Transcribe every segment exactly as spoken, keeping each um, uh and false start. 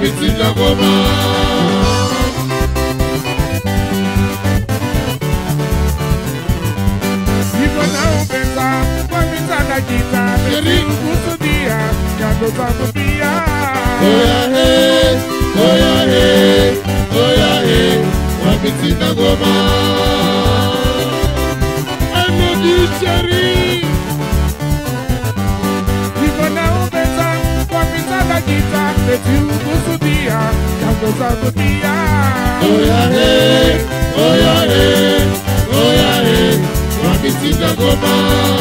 wabitinda ngoma. Niko na upesa wabitana kita kusudia kando zangu pia. Oya he, oya he, oya he, wabitinda ngoma. Emodi Cheri. Niko na upesa wabitana kita kusudia kando zangu pia. Oya he, oya he, oya he, wabitinda ngoma.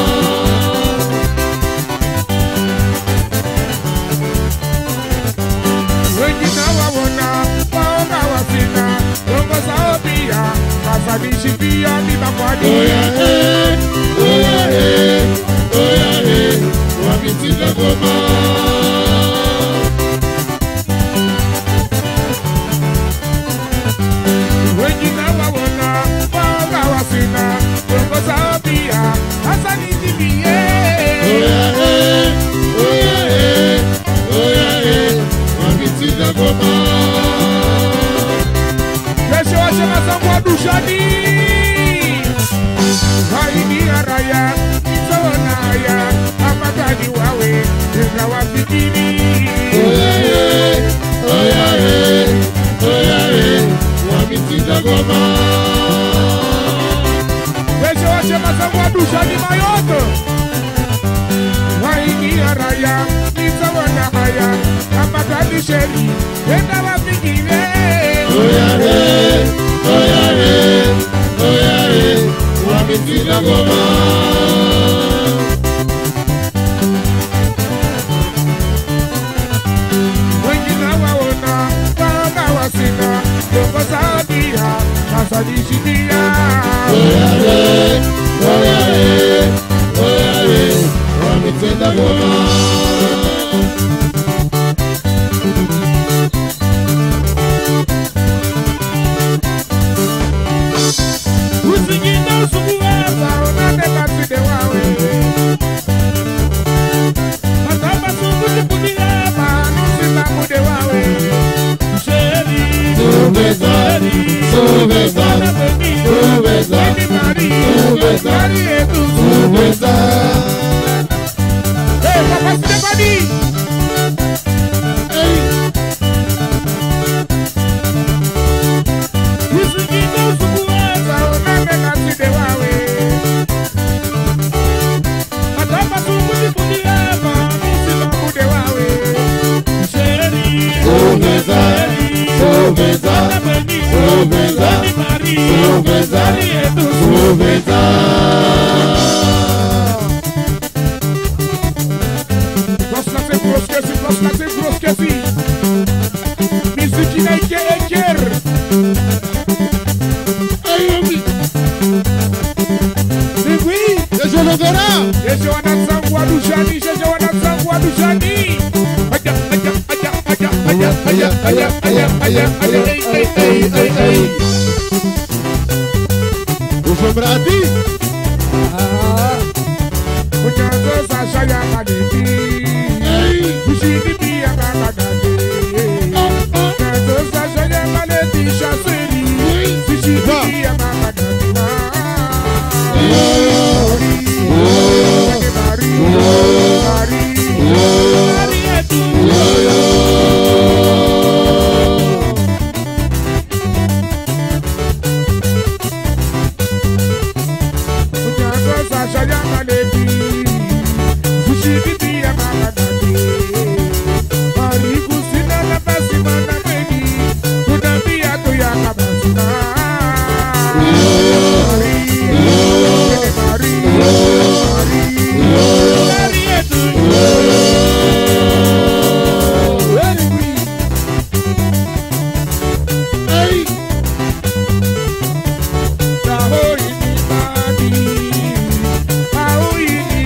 Wengine waona waona wasina Rongo sao pia Masanishi pia ni makwani. Oya he, oya he, oya he, wabitinda ngoma. Wengine waona waona wasina Rongo sao pia Masanishi pia. Oya he, oya he, oya he, wabitinda ngoma. Kesho wache mazangwa dushani Haini araya Nitona haya Amakani wawe Nina wafikini. Oya he, oya he, oya he, wabitinda ngoma. Kesho wache mazangwa dushani mayoto Haini araya Nitona haya Amakani sheri Nina wafikini. Oya he, oya he, oya he, wabitinda ngoma. Wengine waona waona wasina Rongo sao pia Masanishi pia. Oya he, oya he, oya he, wabitinda ngoma. Usigina usukuwaza Unane bati de wawe Matamba sungu tipudia Manusi mamu de wawe Sheri Subeza, subeza, subeza, Edi mari subeza, Mari etu subeza. Hey papa Stefani Usigina usukuwaza Unane bati de wawe Matamba sungu tipudia Manusi mamu de wawe Sheri Subeza, subeza, subeza, subeza, subeza. Proslace proskesi, proslace proskesi. Miziki na ike eker. Ayomi, Niwi. Yejo Logora. Yeje wanazangu wa dushani, yeje wanazangu wa dushani. Aya, aya, aya, aya, aya, aya, aya, aya, aya, aya, ey, ey, ey, ey, ey. Ufombrati. Unyazo sasha ya madeti. Ushini pia mamadade. Unyazo sasha ya madeti shaseri. Ushini pia mamadade. Hey!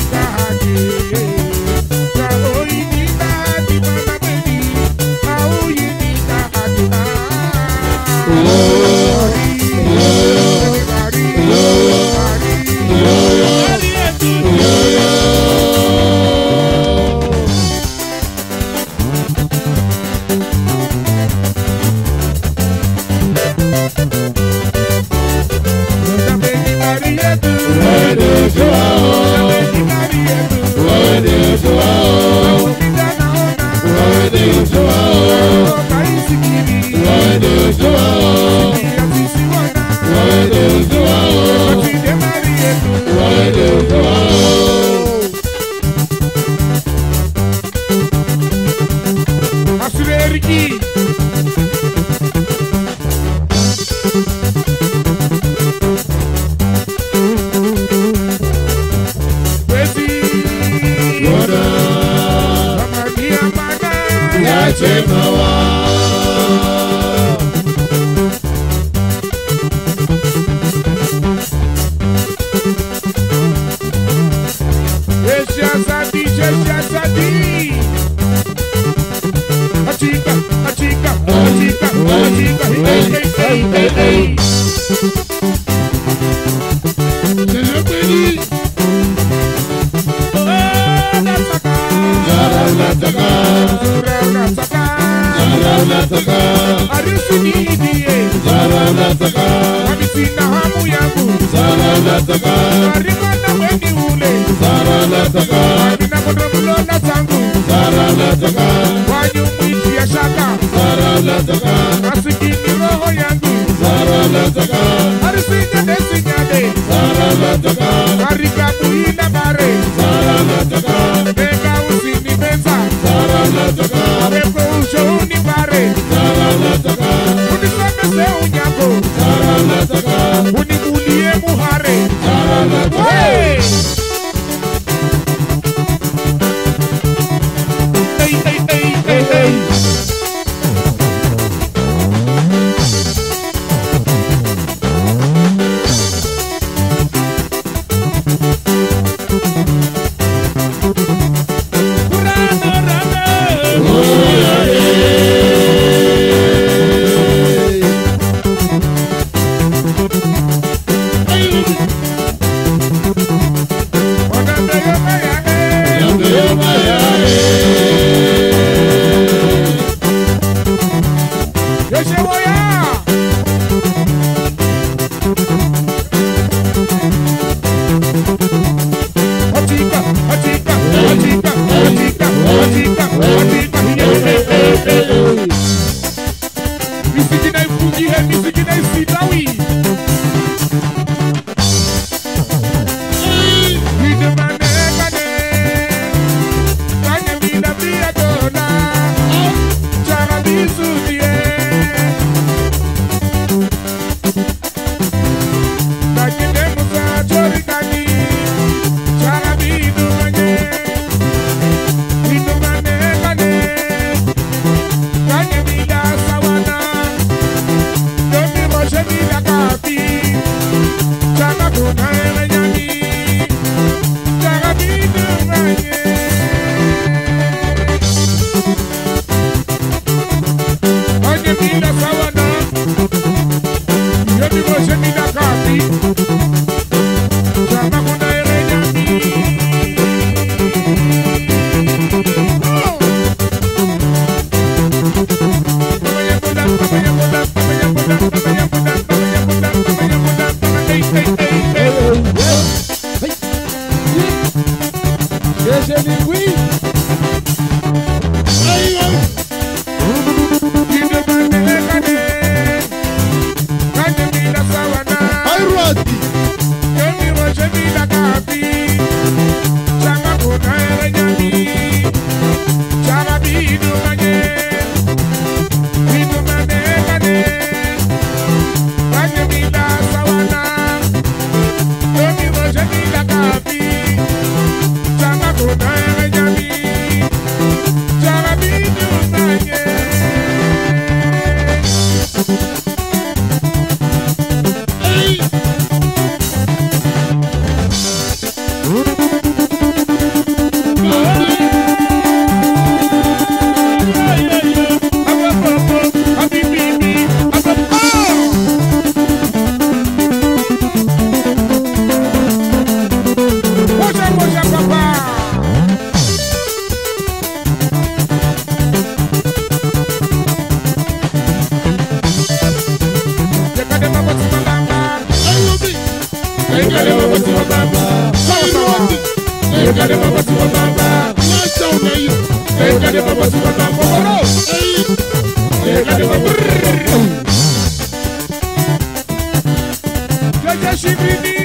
Sheja Shibini.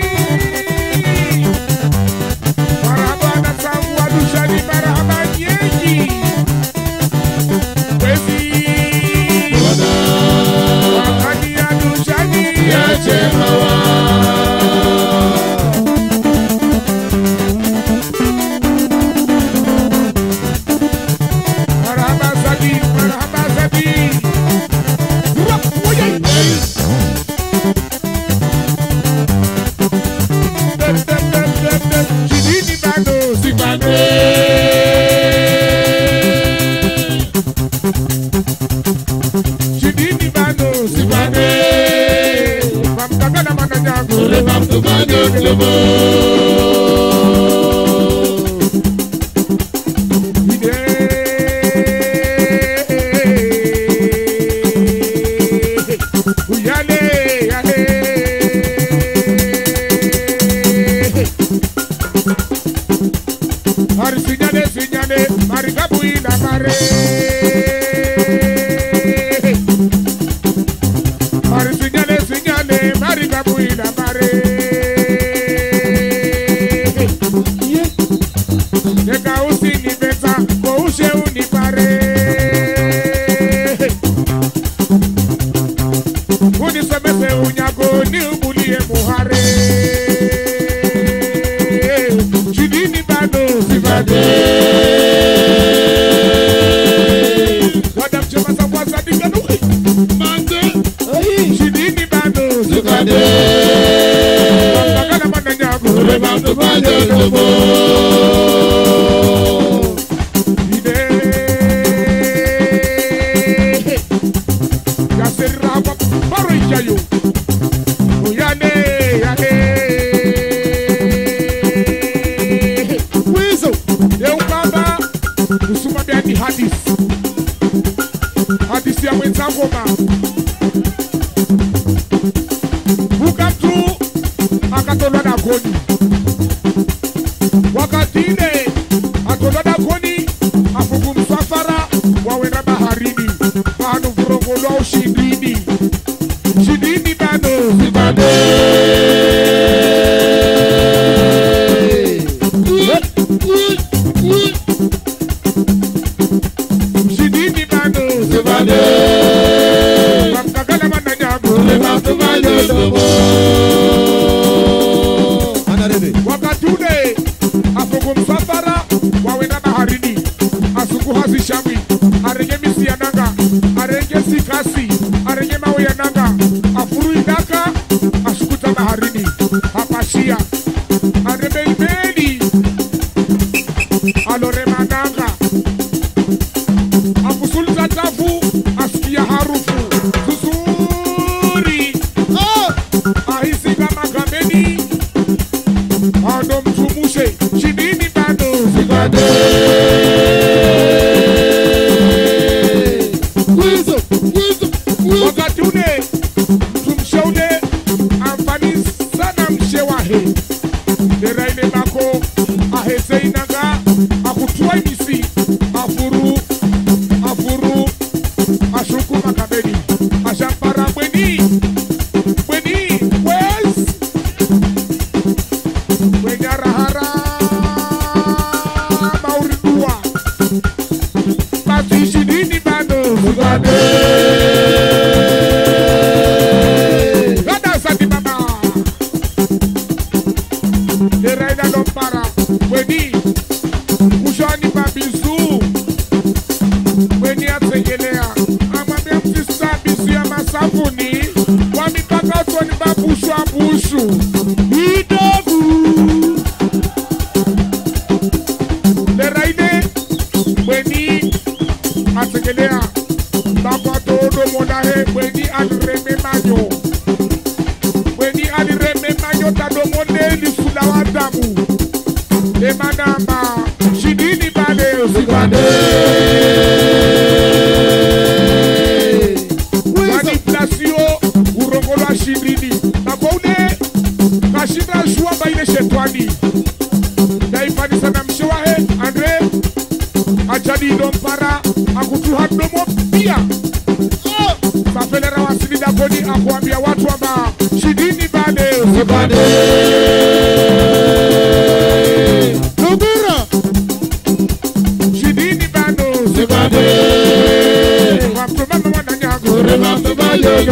Marhaba na Sangu Adushani, marhaba nyenyi. Wezi. Wakani Adushani. Yache hawa.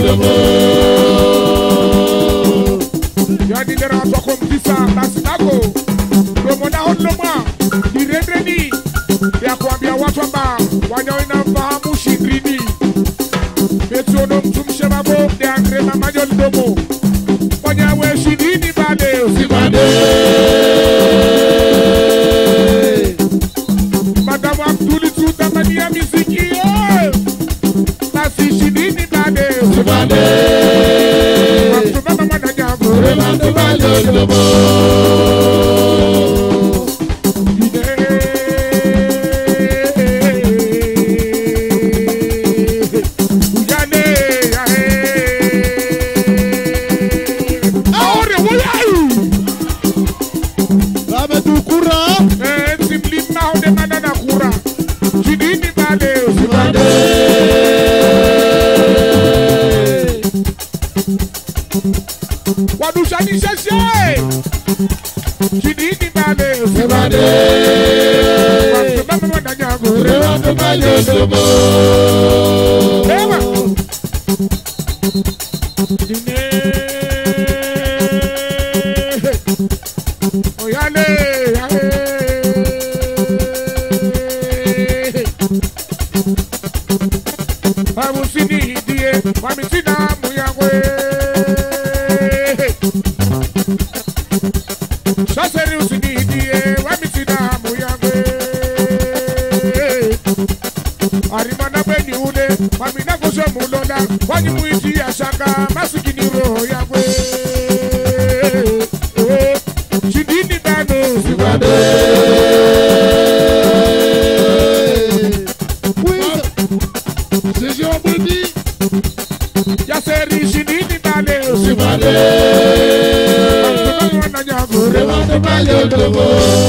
Lobo. Yani dera so kom kisa tasinako. Lomo na honloma. Direndreni. Ya kuambia watu amba wanyoina mfahamu shindrini. Metsono mtumshemabo de Andre Mamajo Lobo. Wanyawe shindrini bale usibade. Madame Abduli tutamania miziki. Nasi shindrini bale usibade. Mamtumama mwananyago. Mamtumama Lobo. Wadushani sheshe Chidini bale Sebade Mamtumama mwananyago Mamtumama Lobo. Ewa Dine Oyale Yale Amusini diye Wamisina muyangwe Shaseri usini diye Wamisina muyangwe Arimana beni ule Wamina koshe mulola Wani muiti ya shaka Masikini roho yangwe Chidini bano Sibade Yaseri shidini bale Sibade Mamtumama mwananyago Mamtumama Lobo.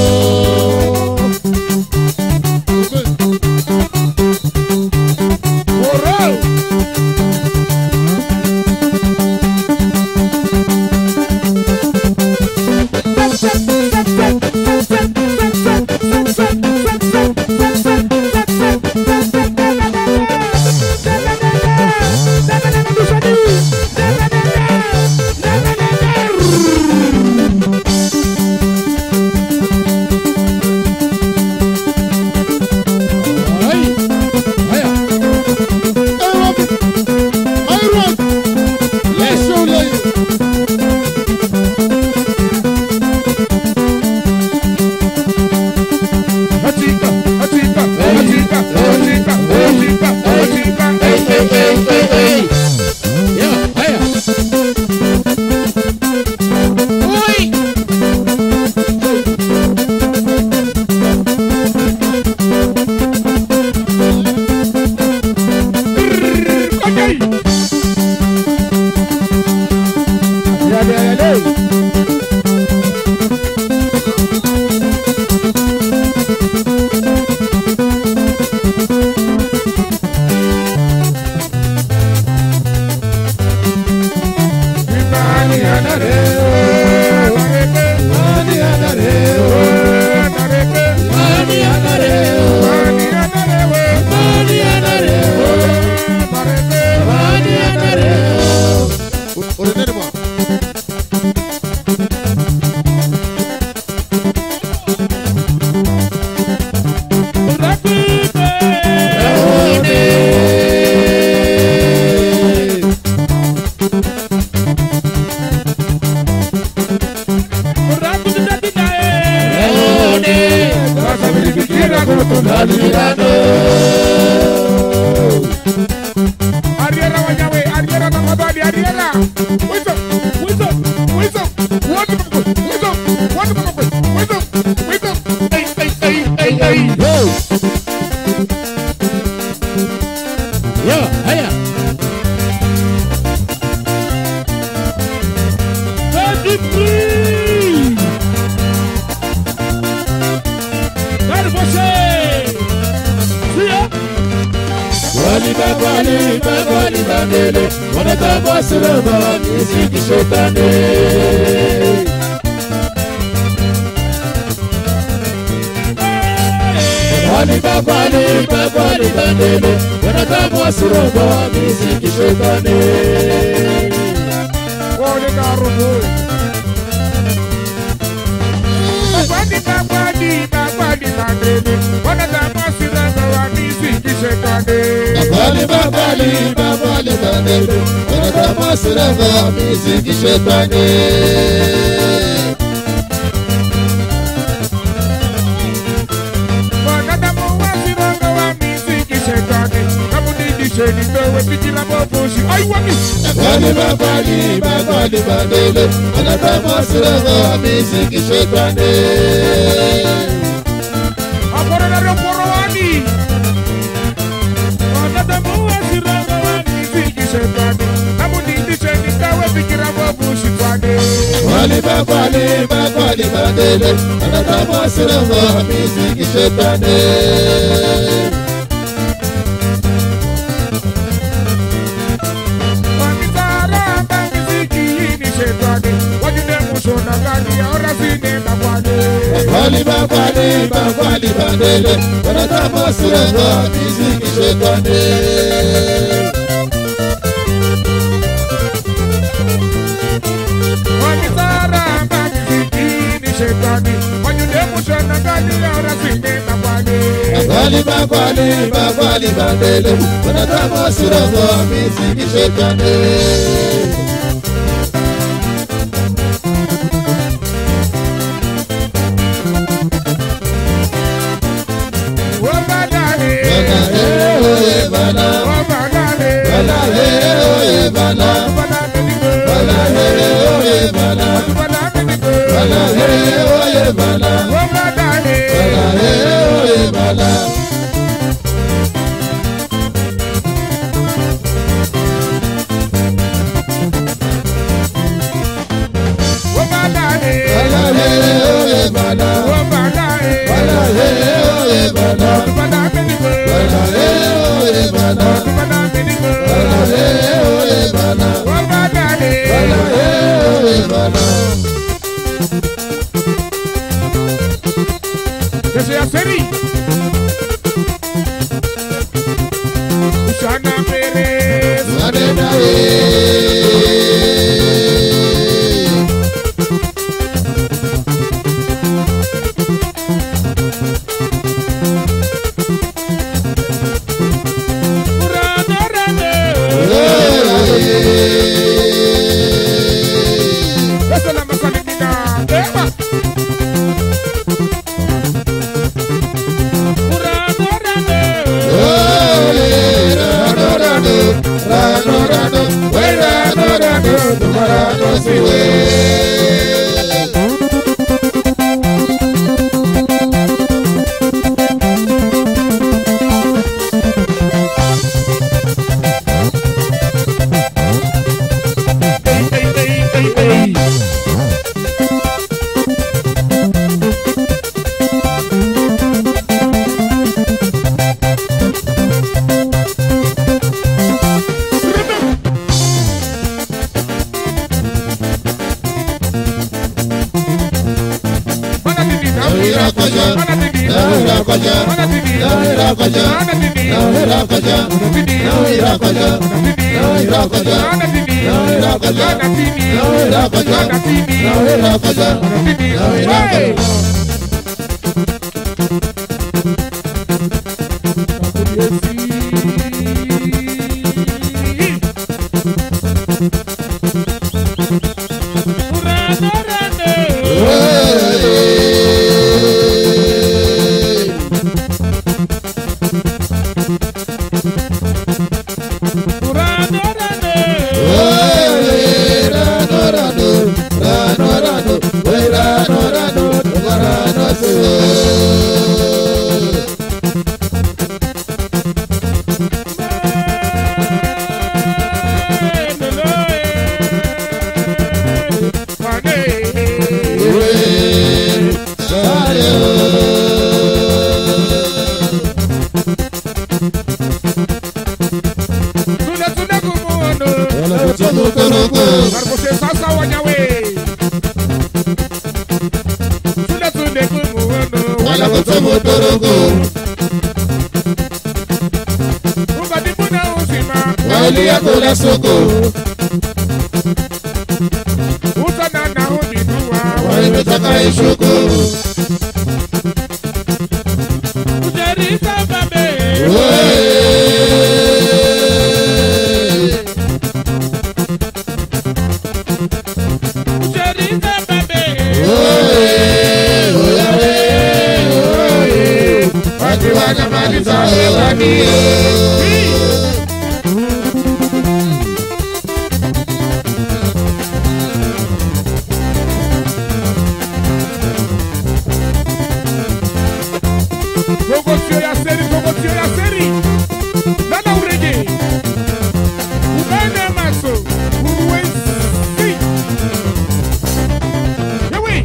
Ariera Wayawe, Ariera Namadali, Ariera. Wisdom, wisdom, wisdom. Wonderful, wisdom, wonderful, wisdom, wisdom. Hey, hey, hey, hey, hey. Yo. Yo, hiya. thirty-three. That's for say. See ya. Waliba waliba waliba mele, wanata basiraba nisiki shetane. Waliba waliba waliba mele, wanadamu wasiroba miziki shetani. Wole karubu Bakwadi bakwadi bakwadi bandele wanadamu wasiroba miziki shetani. Bakwali bakwali bakwali bandele wanadamu wasiroba miziki shetani. Bakwali bakwali bakwali bandele wanadamu wasiroba miziki shetani. Aporera roporowani wanadamu wasiroba miziki shetani. Namudidisheni tawe fikira bobushi twani. Bakwali bakwali bakwali bandele wanadamu wasiroba miziki shetani. Bakwali bakwali bakwali bandele wanadamu wasiroba miziki shetani. Bakwali bakwali bakwali bandele wanadamu wasiroba miziki shetani. Ugadi Wali yako la soko. Utana na uminua. Walimetaka ishuko. Ujerisa babe. Ujerisa babe. Watu wanamaliza hewani. Promotio ya seri, promotio ya seri. Nana urege. Ubene maso. Uruwensi. Yewe.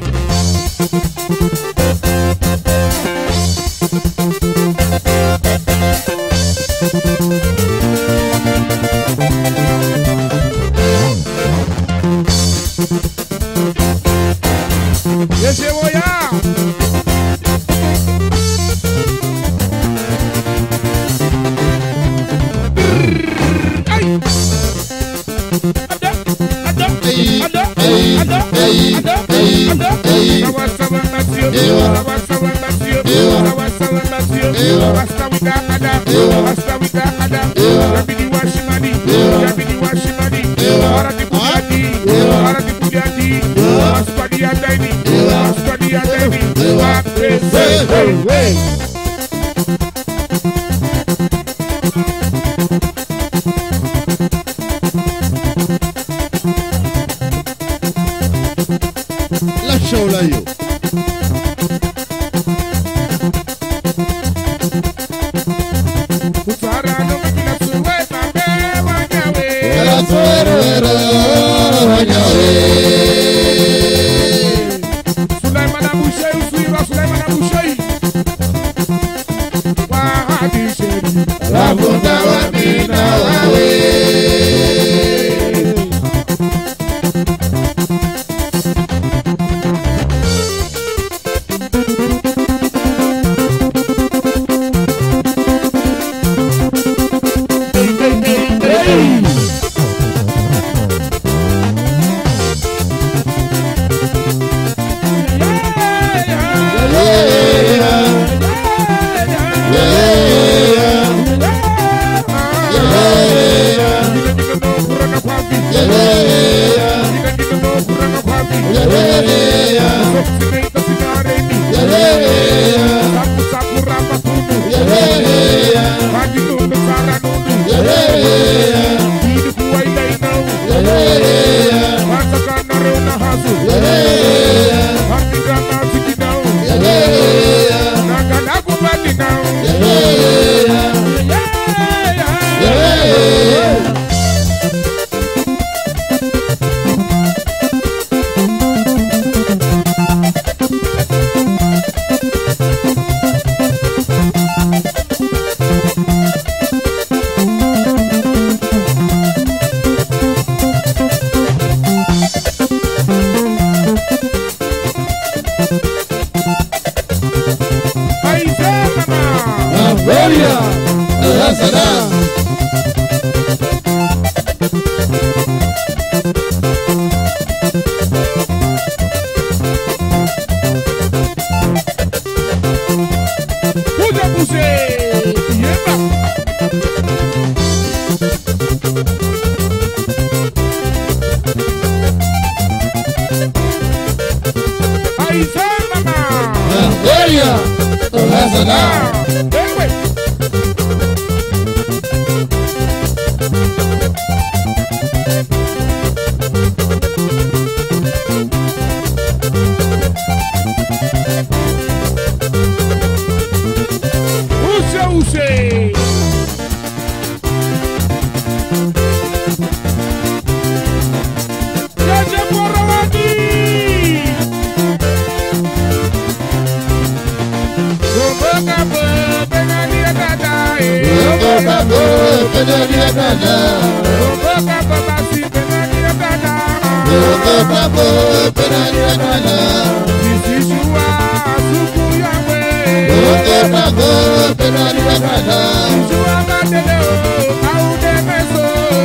Yeshe woya. La shaula yo. Sulaiman Abu Shai, Sulaiman Abu Shai. Wahadi Sheri. Rabunda wa mina wawe. Go,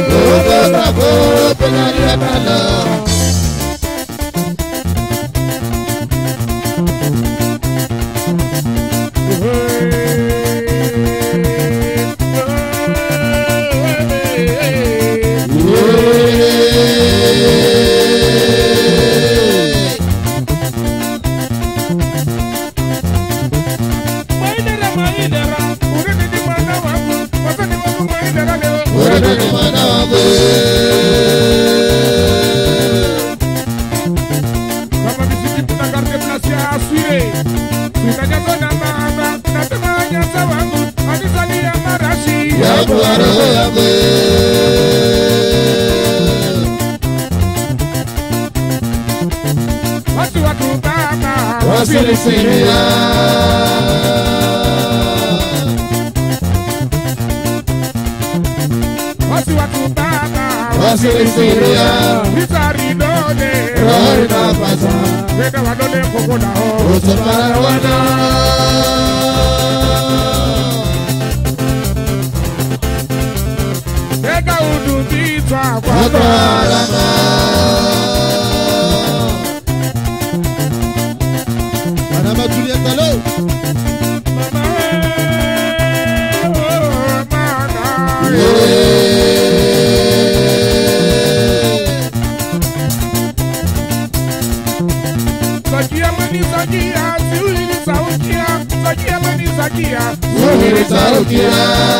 ẹ má lọ. Wasili Syria, wasi watu baba, wasili Syria, vitari dole, rohi na pasa, weka wadole kokoda ho, usapara wana, weka udubitwa kwa alama. Madame Juliette Allo. Zakia mani zakia, siwili saukia. Zakia mani zakia, siwili saukia.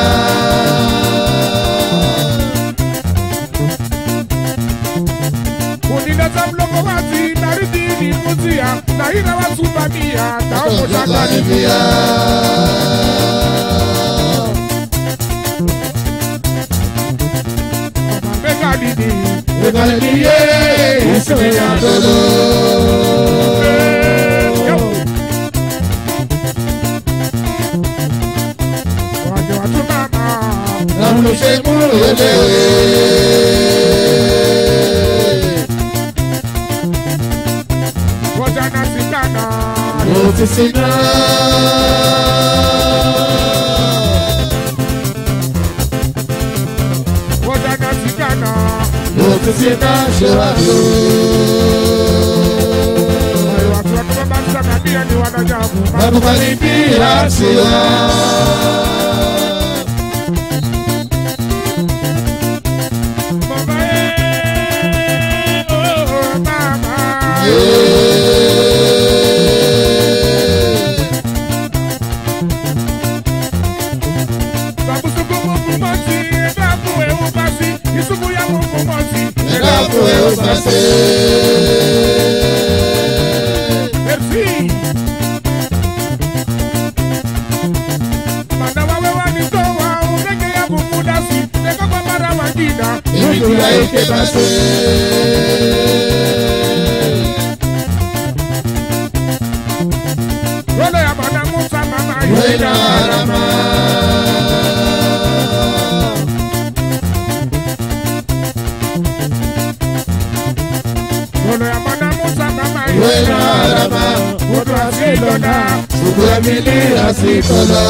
Unina zamloko wati, naridini muzia. Naira wa subamia, taoko shakanivia. Megalini, megalini ye, ismeya dolo. Wajo watu mama, namlushe muelewe. Wajana sikana, yote sina. Wajana sikana, yote sina shewado. Ayo watu watu mabasa kabia ni wanajamu. Babu kanipia siwa. Mama eh, oh mama eh. Merci. Mana wawe wanitoa umeke ya bukudasi. Neka kwa mara wangina Ibu ya ike base. Rolo ya mana musa mama Yuena harama. Rolo ya mana musa mama Yuena harama. Kutu asilona Kutu amili asitola.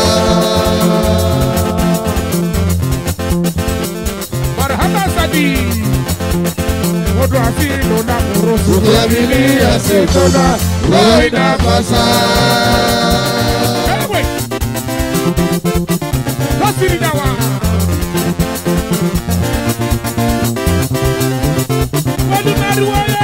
Marhaba Sadi Kutu asilona Kutu amili asitola. Yuena pasa. Ewe Nasiri dawa Wadi maruwaye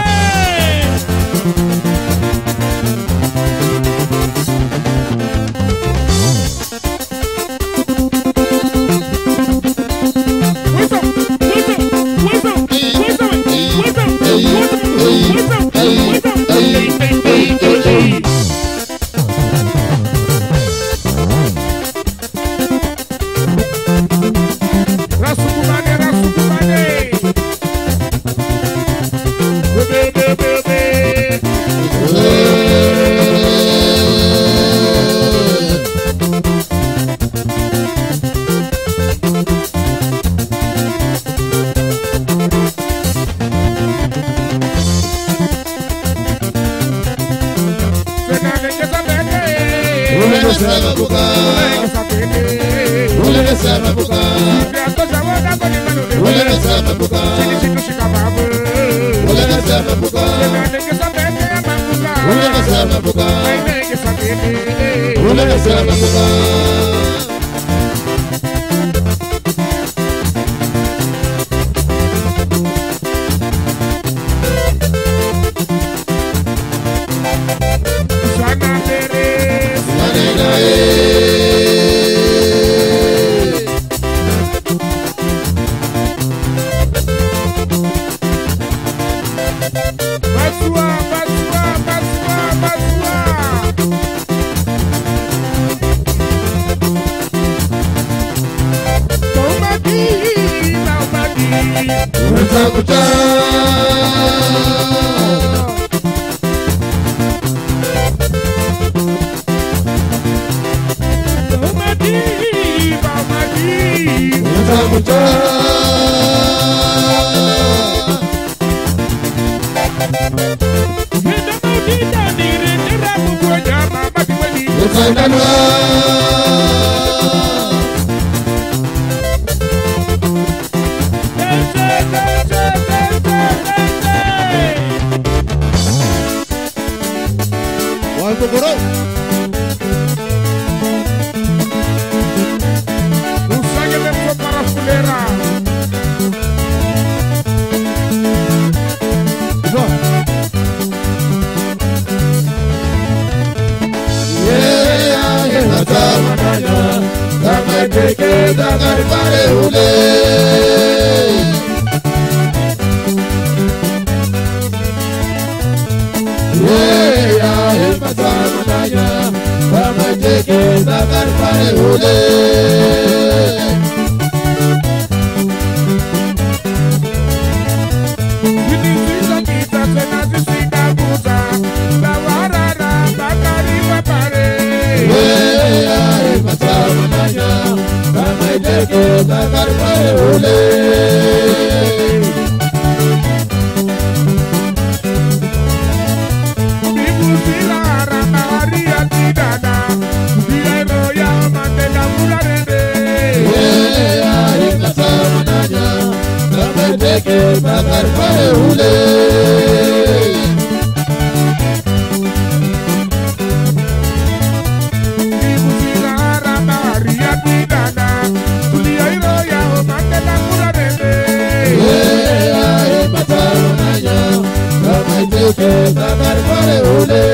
Wisdom, wisdom, wisdom, wisdom, wisdom, wisdom, wisdom, wisdom. Rasukumane, rasukumane. Bebe, bebe, bebe. Ule mabuka. Nenge sabete ya mabuka. Unegesa mabuka. Nenge sabete. Unegesa mabuka. Sana Teres. Manena eh. Basua, basua, basua, basua. Taubadi, taubadi. Untakuta. Taubadi, taubadi. Untakuta. Henda maudita dire tera bubunya mama diwali. Ukaindanwa. Tese, tese, tese, tese. Walkokoro. Usage lemso para fulera. Yeah, yeah, matamananya. Tamateke takarpare ule. Yeah, yeah, matamananya. Tamateke takarpare ule. Viniciza kita tena zisida kuta. Tawarara bakari wapare. Yeah, matamananya. Tamateke takarpare ule. Bibusila rama haria tidana. Dia roya mandela mularende. Yeah, matamananya. Tamateke takarpare ule. Bibusila rama haria tidana. Dia roya mandela mularende. Yeah, matamananya. Tamateke takarpare ule.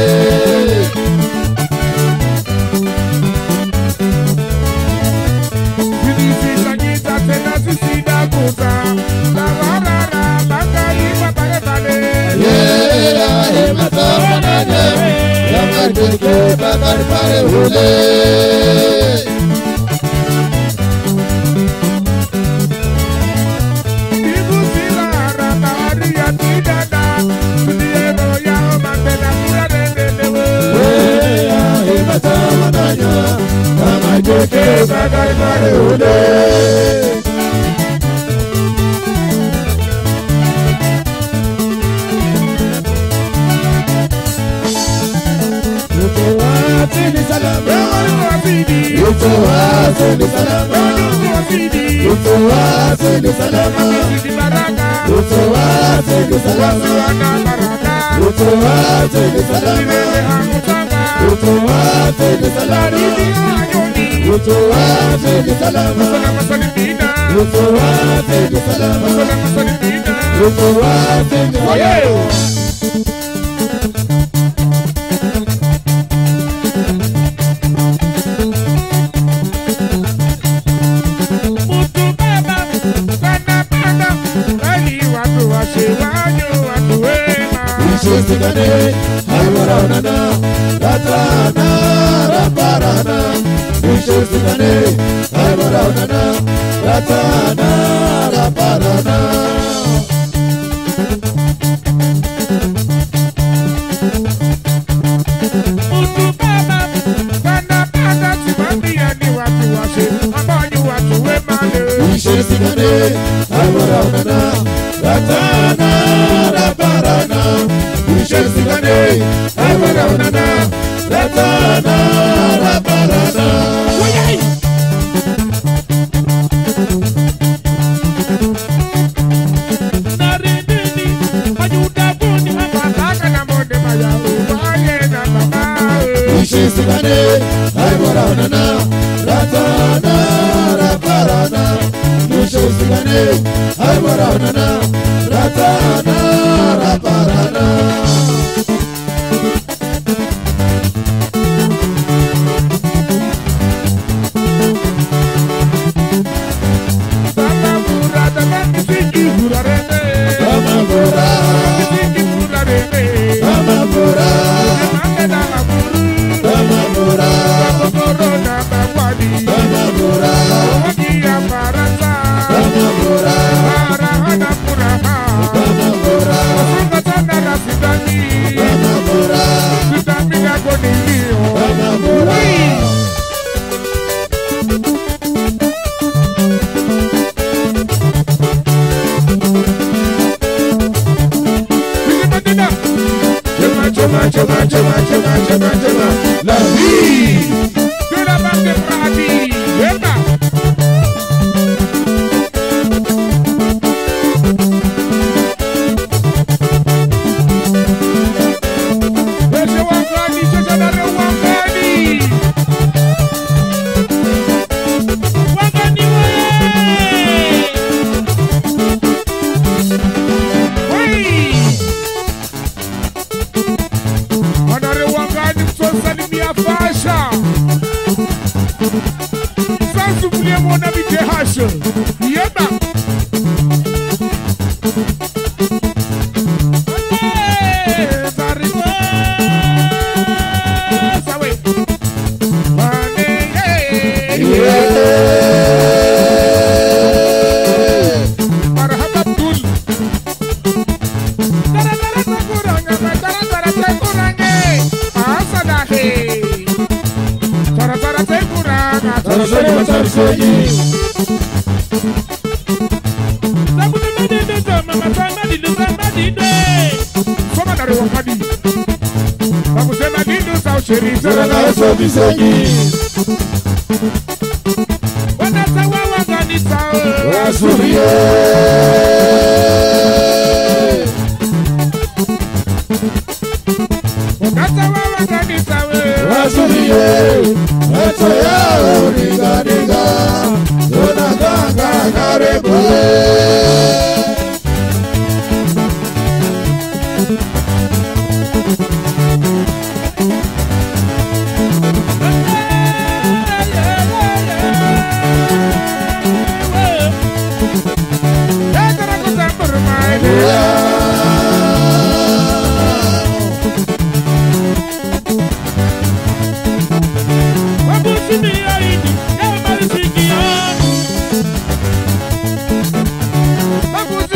Viniciza kita tena zisida kuta. Tawarara bakari wapare pale. Yeah, matamananya. Tamateke takarpare ule. Bibusila rama haria tidana. Dia roya mandela mularende. Yeah, matamananya. Tamateke takarpare ule. Utowasili salama. Utowasili salama. Utowasili salama. Utowasili salama. Utowasili salama. Utowasili salama. Utowasili salama. Utowasili salama. Utowasili salama. Ishisikane, aywaranana, ratrana, raparana. Ishisikane, aywaranana, ratrana, raparana. Ishisikane, aywaranana, ratrana, raparana. Ishisikane, aywaranana, ratrana, raparana. Ayuda sigane, ay morana, ratana, raparana. Musho sigane, ay morana, ratana, raparana. Chema, chema, chema, chema, chema, chema, la vie de la marque de Pradi, Verba. Ese Wangani, se llama Wangani. Wangani, wey. Salimia Fasha. Sans oublier mon ami T H. Yéba. Ça arrive. Ça oui. Marhaba Abdul. Tara tara takuranga, tara tara takuranga. Asadahe. Tara tara takuranga, tara tara takuranga. Sabune medede tama matana di luzama di de. Soma dari wakadi. Bakusema dindu sao sheri tara tara takuranga. Wana sawa wangani sao. Wasurie. Wasurie, eto ya uriga niga, una ganga karebe. Vamos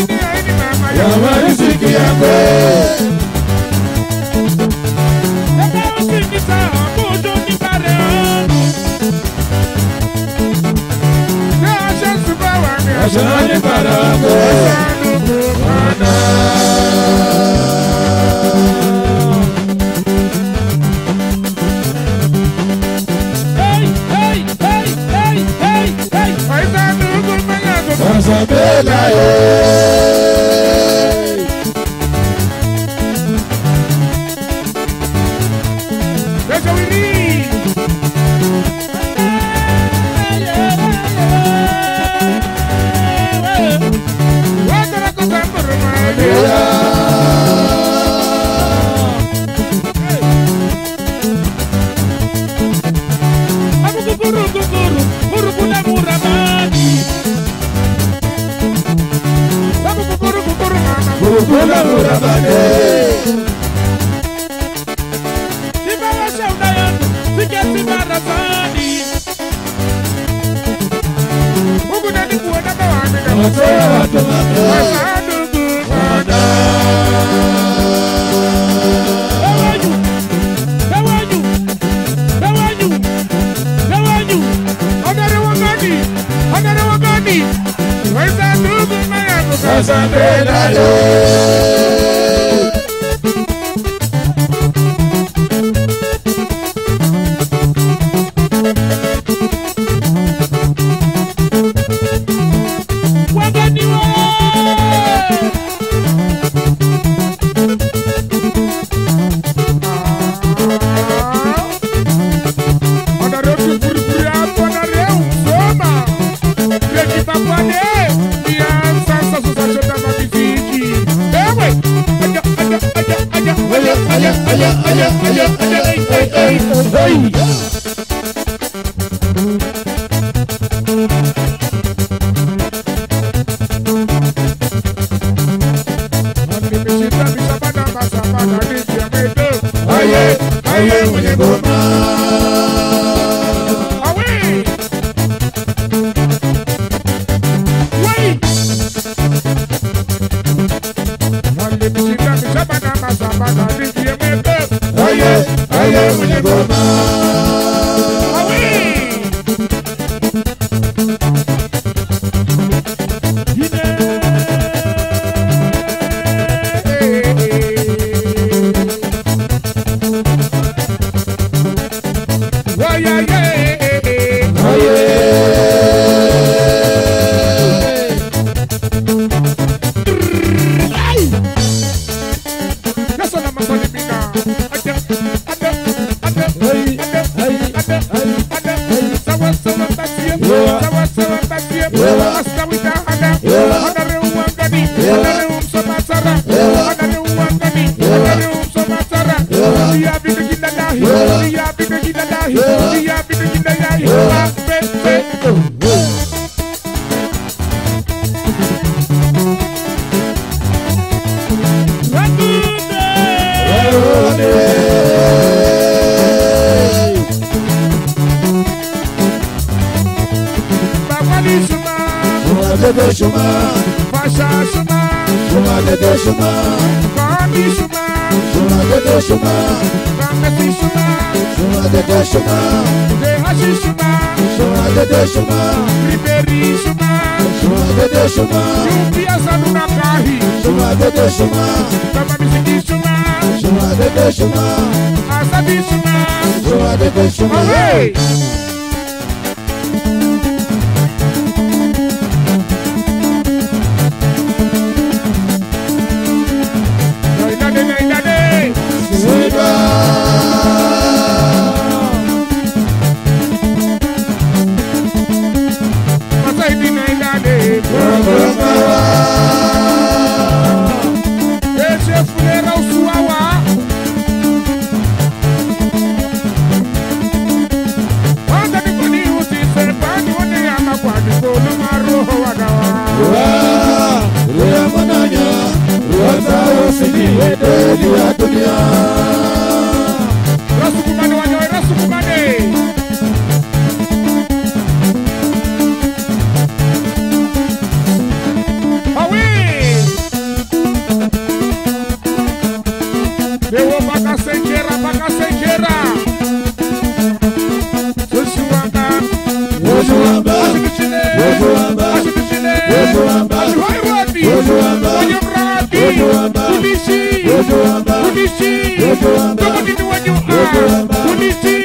Unity,